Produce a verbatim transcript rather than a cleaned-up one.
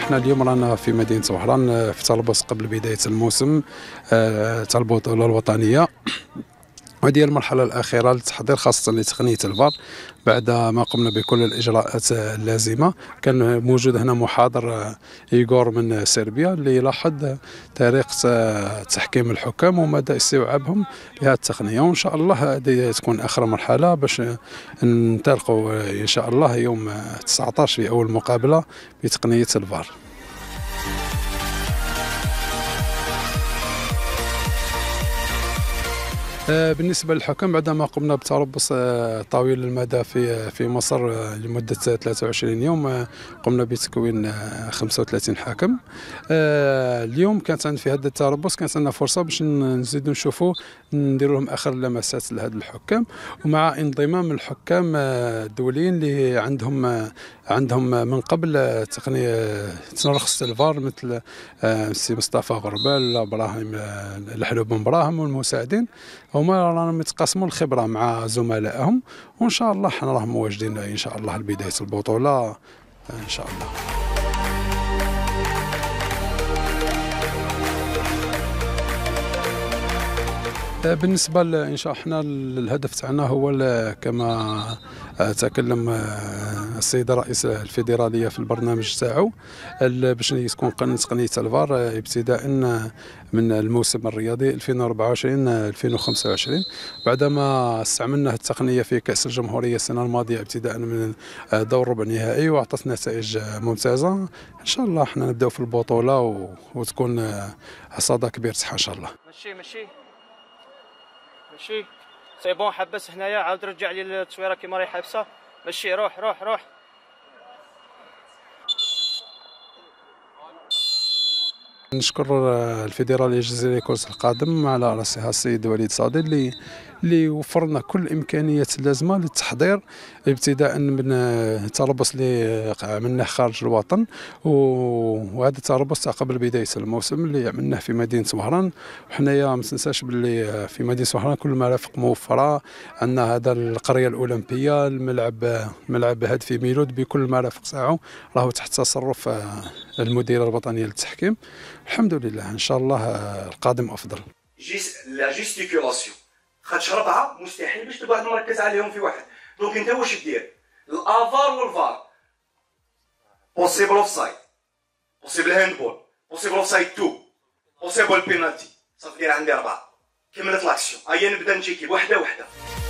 احنا اليوم رانا في مدينة وهران في طلبوس قبل بداية الموسم تاع البطولة الوطنية. وهذه المرحلة الأخيرة للتحضير خاصة لتقنية الفار. بعد ما قمنا بكل الإجراءات اللازمة، كان موجود هنا محاضر إيغور من صربيا اللي يلاحظ طريقة تحكيم الحكام ومدى استيعابهم لهذه التقنية، وإن شاء الله هذه تكون آخر مرحلة باش ننطلقوا إن شاء الله يوم تسعة عشر في أول مقابلة بتقنية الفار. بالنسبة للحكام، بعدما قمنا بتربص طويل المدى في في مصر لمدة ثلاثة وعشرين يوم، قمنا بتكوين خمسة وثلاثين حكم. اليوم كانت عندنا في هذا التربص كانت عندنا فرصة باش نزيدوا نشوفوا نديروا لهم آخر اللمسات لهذا الحكام، ومع انضمام الحكام الدوليين اللي عندهم عندهم من قبل تقنية رخصة الفار، مثل السي مصطفى غربال، ابراهيم الحلو بن براهم والمساعدين. هما راهم يتقاسموا الخبره مع زملائهم، وان شاء الله حنا راهم مواجدين ان شاء الله لبدايه البطوله ان شاء الله. بالنسبه ان شاء الله حنا الهدف تاعنا هو كما تكلم السيد رئيس الفيدراليه في البرنامج تاعو، باش تكون تقنيه الفار ابتداء من الموسم الرياضي ألفين وأربعة وعشرين ألفين وخمسة وعشرين. بعدما استعملنا التقنيه في كاس الجمهوريه السنه الماضيه ابتداء من دور ربع نهائي واعطت نتائج ممتازه، ان شاء الله حنا نبداو في البطوله وتكون حصاد كبير تاعها ان شاء الله. ماشي ماشي ماشي سي بون، حبس هنايا، عاود رجع لي التصويره كيما راهي حابسه. ماشي روح روح روح. نشكر الفيدراليه الجزائريه لكرة القدم على راسها السيد وليد صادي اللي اللي وفر لنا كل الامكانيات اللازمه للتحضير ابتداء من التربص اللي عملناه خارج الوطن، وهذا التربص تاع قبل بدايه الموسم اللي عملناه في مدينه وهران. وحنايا ما تنساش باللي في مدينه وهران كل المرافق موفره، عندنا هذا القريه الاولمبيه، الملعب ملعب هادفي ميلود بكل المرافق تاعو راهو تحت تصرف المديره الوطنيه للتحكيم. الحمد لله ان شاء الله القادم افضل. لا جيستيكولاسيون خاطش ربعه مستحيل باش تقعد مركز عليهم في واحد. دونك انت واش دير؟ الافار والفار بوسيبل اوف سايد، بوسيبل هاندبول، بوسيبل اوف سايد تو، بوسيبل بينالتي. صافي دير عندي اربعه. كملت لاكسيون، هيا نبدا نشيكي وحده وحده.